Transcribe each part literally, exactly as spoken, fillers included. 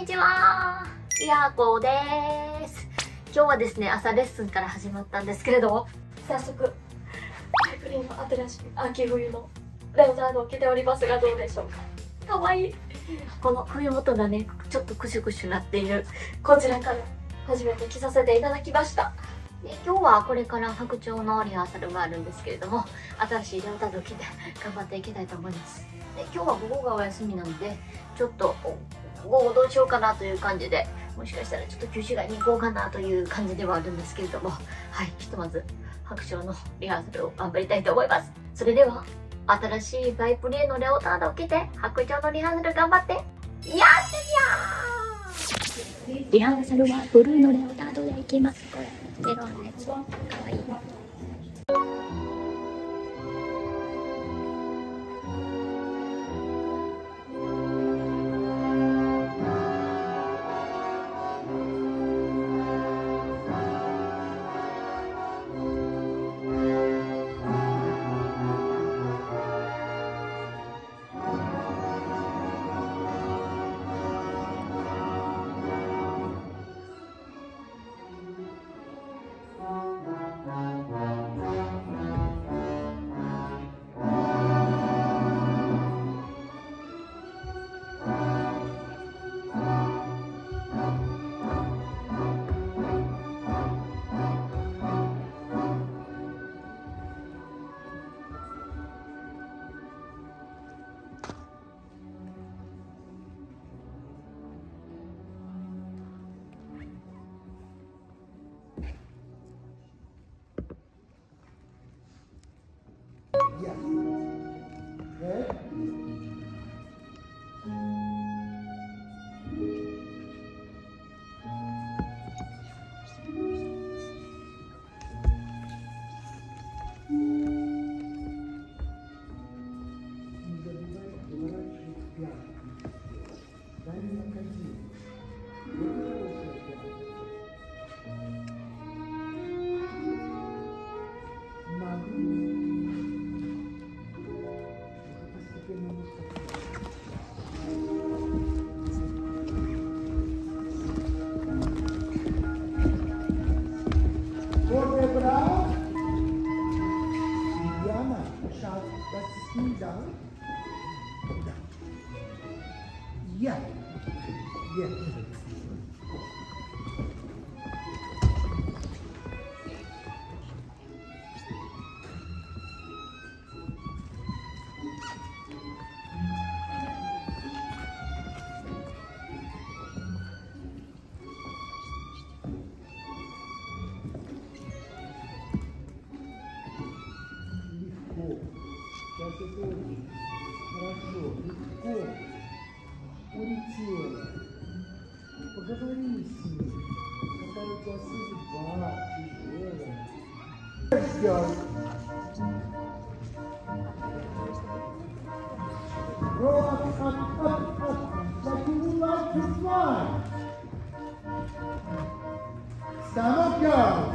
にちは、りあこです。今日はですね、朝レッスンから始まったんですけれども、早速ハイプレーの新しい秋冬のレオタードを着ておりますが、どうでしょうか。かわいい。この冬元がね、ちょっとクシュクシュなっているこちらから初めて着させていただきました。で今日はこれから白鳥のリハーサルがあるんですけれども、新しいレオタードを着て頑張っていきたいと思います。で今日は午後がお休みなので、ちょっと午後どうしようかなという感じで、もしかしたらちょっと旧市街に行こうかなという感じではあるんですけれども、はい、ひとまず白鳥のリハーサルを頑張りたいと思います。それでは新しいバイプレーのレオタードを着て白鳥のリハーサル頑張ってやってみよう。リハーサルはブルーのレオタードでいきます。これメロンのやつかわいい。 Yeah. Good. Yeah. Yeah. Хорошо, легко. Улетела. Поговори с ним. Какая у тебя судьба тяжелая. Ждет. Up, up, up, up. Like you would like to fly. Stand up, girls.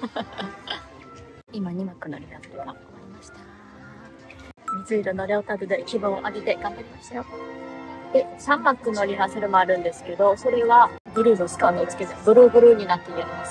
今に幕のリラップが終わりました。水色のレオタードで気分を上げて頑張りましたよ。で、さん幕のリハーサルもあるんですけど、それはブルーのスカートをつけてブルーブルーになってやります。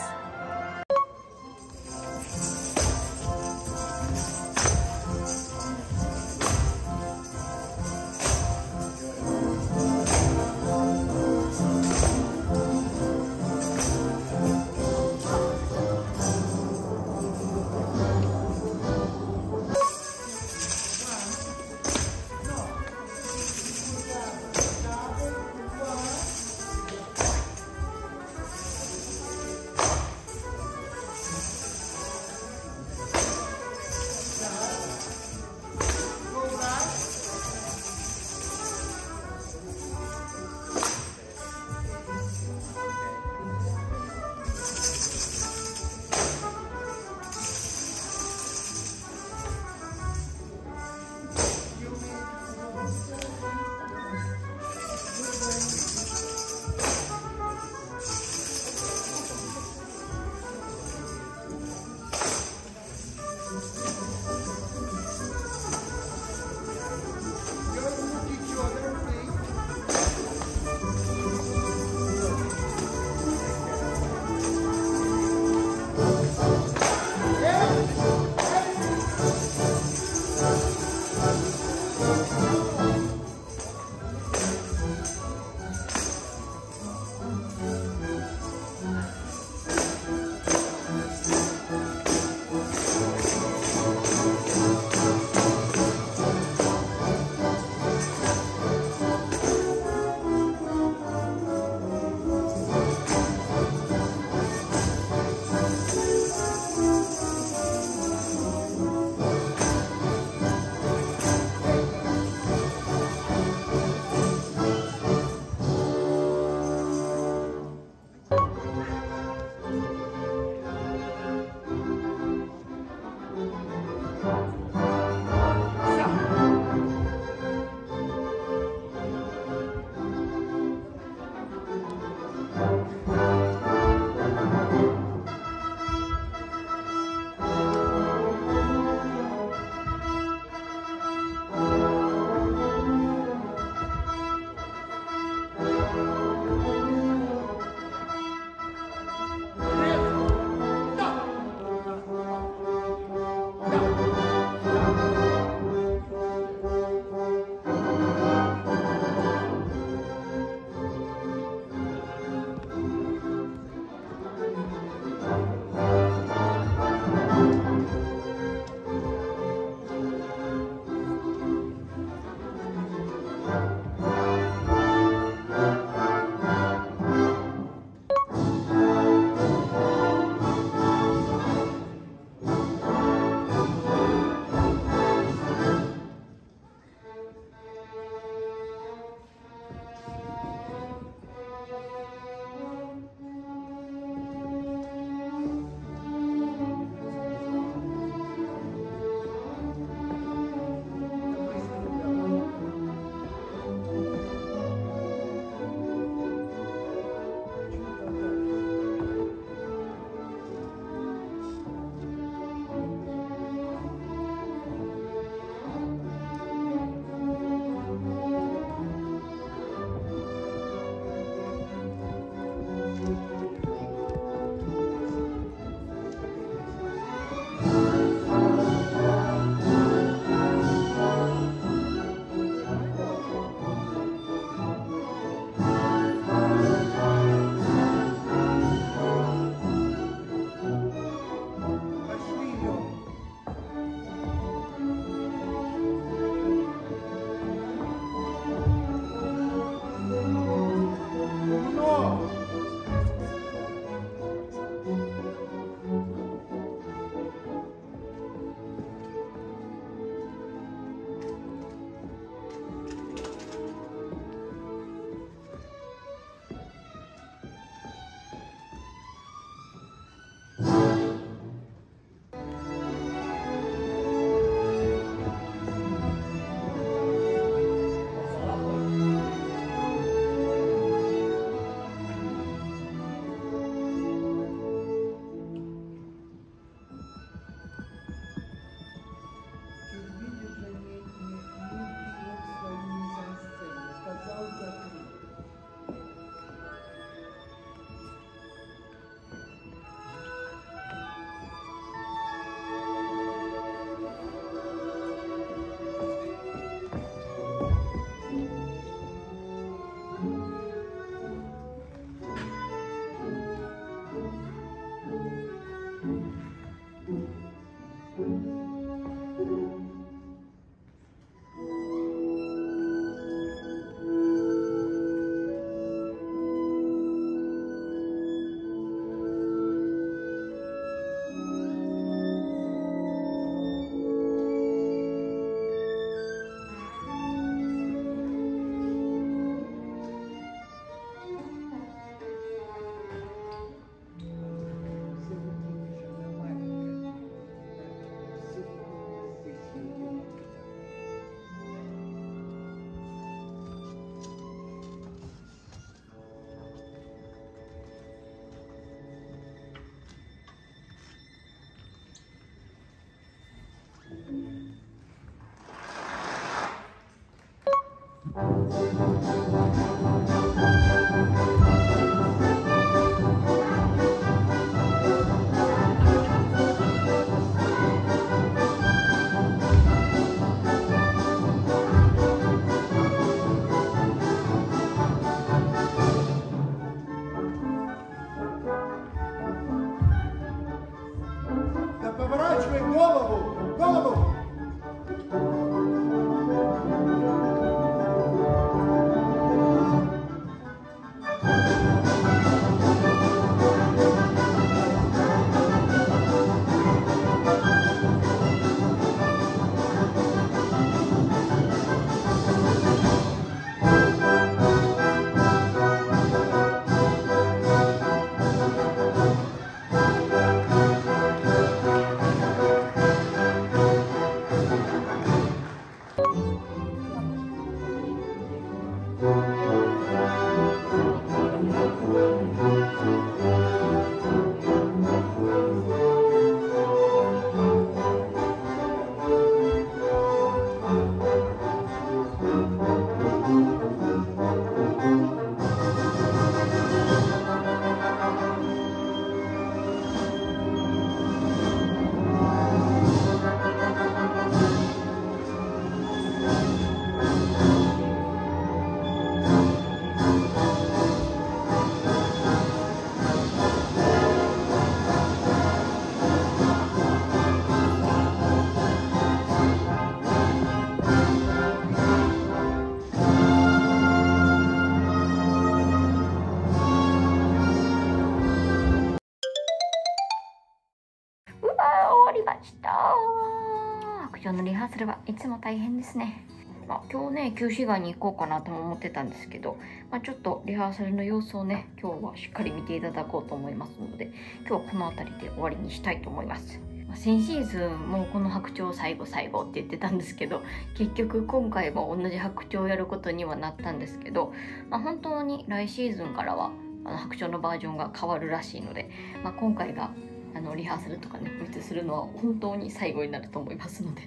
終わりました。白鳥のリハーサルはいつも大変ですね。まあ、今日ね旧市街に行こうかなとも思ってたんですけど、まあ、ちょっとリハーサルの様子をね今日はしっかり見ていただこうと思いますので、今日はこの辺りで終わりにしたいと思います。まあ、先シーズンもこの白鳥最後最後って言ってたんですけど、結局今回も同じ白鳥をやることにはなったんですけど、まあ、本当に来シーズンからはあの白鳥のバージョンが変わるらしいので、まあ、今回があのリハーサルとかねお見せするのは本当に最後になると思いますので、はい、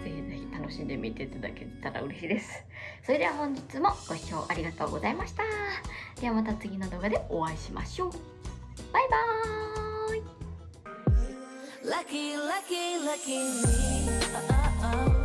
ぜひぜひ楽しんで見ていただけたら嬉しいです。それでは本日もご視聴ありがとうございました。ではまた次の動画でお会いしましょう。バイバーイ。Lucky, lucky, lucky me. Uh, uh, uh.